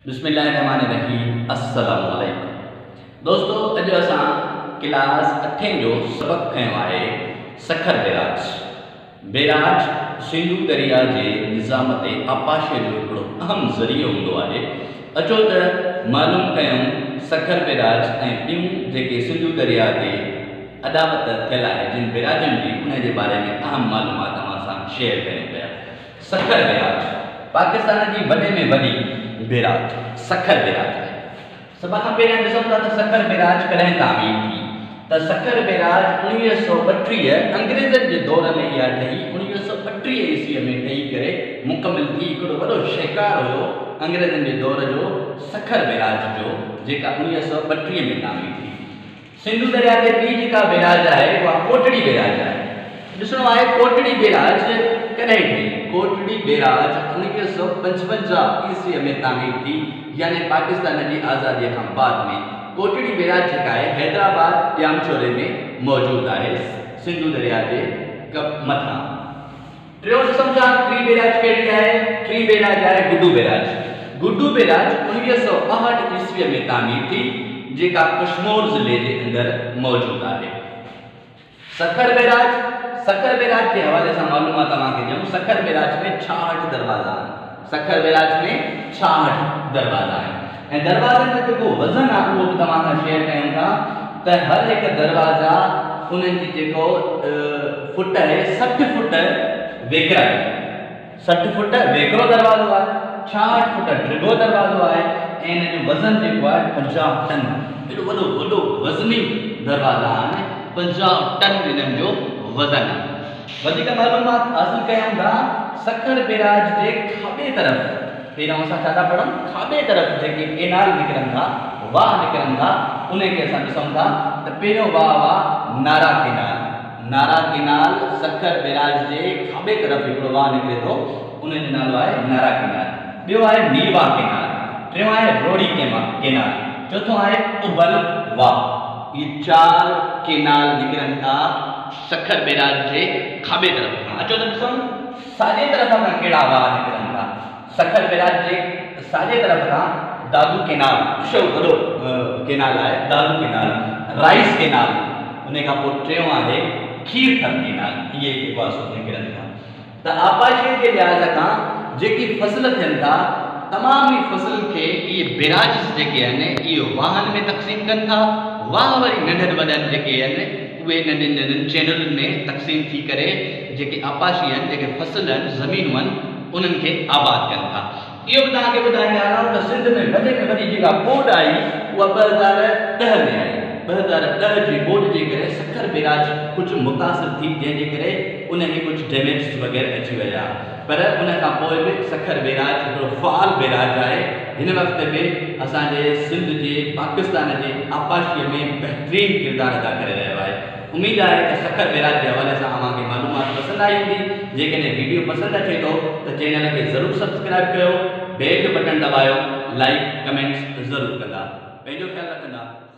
बिस्मिल्लाहिर्रहमानिर्रहीम। अस्सलामु अलैकुम दोस्तों, अॼु असां क्लास 8 जो सबक़ खयों आहे सखर बैराज। बैराज सिंधु दरिया जे निज़ाम ते आपाशीअ जो हिकिड़ो अहम ज़रियो हूंदो आहे। अचो त मालूम कयूं सखर बैराज ऐं ॿियूं जेके सिंधु दरिया ते अदावत थियल आहे जिन बैराजनि जी, उन जे बारे में अहम मालूमात तव्हां सां शेयर कयूं पिया। सखर बैराज पाकिस्तान जी वॾे में वॾी बैराज सखर बैराज है। सब खां पहिरियों ॾिसूं था त सखर बैराज कॾहिं तामीर थी। त सखर बैराज 1932 अंग्रेज़नि जे दौर में इहा ठही 1932 ईस्वी में ठही करे मुकमिल थी। हिकिड़ो वॾो शिकार हुयो अंग्रेज़नि जे दौर जो सखर बैराज जो, जेका 1932 में तामीर थी। सिंधु दरिया ते ॿी जेका बैराज आहे उहा कोटड़ी बैराज आहे। ॾिसणो आहे कोटड़ी बैराज कॾहिं ठही। कोटड़ी बैराज 1955 ईस्वी में तामीर थी, यानी पाकिस्तान की आज़ादी खां बाद में। कोटड़ी बैराज जेका आहे हैदराबाद ॼामचोरे में मौजूद है, सिंधु दरिया के मथां। टियों ॾिसूं था टी बैराज कहिड़ी आहे। टी बैराज आहे गुड्डू बैराज। गुड्डू बैराज 1968 ईस्वी में तामीर थी, जेका कश्मीर ज़िले के अंदर मौजूद है। सखर बैराज के हवाले से मालूमात तव्हांखे ॾियूं। सखर बैराज में 66 दरवाजा आहिनि। सखर बैराज में 66 दरवाजा आहिनि ऐं दरवाज़नि जो जेको वज़न आहे उहो बि तव्हां सां शेयर कयूं था त हर हिकु दरवाज़ा उन्हनि जी जेको फुट आहे 60 फुट वेकिरा, 60 फुट वेकिरो दरवाज़ो आहे, 66 फुट डिघो दरवाज़ो आहे ऐं इन जो वज़न जेको आहे 50 टन। एॾो वॾो वज़नी दरवाज़ा आहिनि, 50 टन इन्हनि जो वज़न है। वधिक मालूमात हासिल कयूं था सखर बैराज के खाबे तरफ। पहिरियों असां छा पढ़ूं, खाबे तरफ जेके केनाल निकिरनि था, वाह निकिरनि था, उनखे असां ॾिसूं था त पहिरियों वाह नारा केनाल। नारा केनाल सखर बैराज के खाबे तरफ हिकिड़ो वाह निकिरे थो, उन जो नालो आहे नारा केनाल। ॿियो आहे नीवा केनाल। टियों आहे रोड़ी केनाल। चौथों आहे उबल वाह। ये 4 केनाल निकिरनि था सखर बैराज के खाबे तरफ। अचो तो ॾिसूं साॼे तरफ खां कहिड़ा वाह निकिरनि था। सखर बैराज के साॼे तरफ खां दादू केनाल, वॾो केनाल आहे दादू केनाल, राइस केनाल। उन खां पोइ टियों आहे खीरथल केनाल। इहे जेको आहे निकिरनि था। त आपाशीअ के लिहाज़ खां जेकी फसल थियनि था, तमाम ई फसल के ये बैराज जेके आहिनि इहो वाहन में तक़सीम कनि था। वाह वरी नंढनि वॾनि जेके आहिनि उहे नंढनि चैनलुनि में तक़सीम थी करे जेके आपाशी आहिनि, जेके फसल आहिनि, ज़मीनूं आहिनि, उन्हनि खे आबाद कनि था। इहो बि तव्हांखे ॿुधाईंदा आहियूं त सिंध में वॾे में वॾी जेका बोड आई उहा 2010 में आई। 2010 जी बोड जे करे सखर बैराज कुझु मुतासिर थी, जंहिंजे करे उनखे कुझु डैमेज वग़ैरह अची विया, पर उन खां पोइ बि सखर बैराज हिकिड़ो फ़ाल बैराज आहे। हिन वक़्त में असांजे सिंध जे पाकिस्तान जे आपाशीअ में बहितरीन किरदारु अदा करे रहियो आहे। उम्मीद है कि सखर बैराज के हवाले से अव्हांखे मालूमात पसंद आई हूंदी। जेकॾहिं वीडियो पसंद अचे तो चैनल के ज़रूर सब्सक्राइब कयो, बेल जो बटन दबायो, लाइक कमेंट्स ज़रूर कंदा। पंहिंजो ख्याल रखंदा।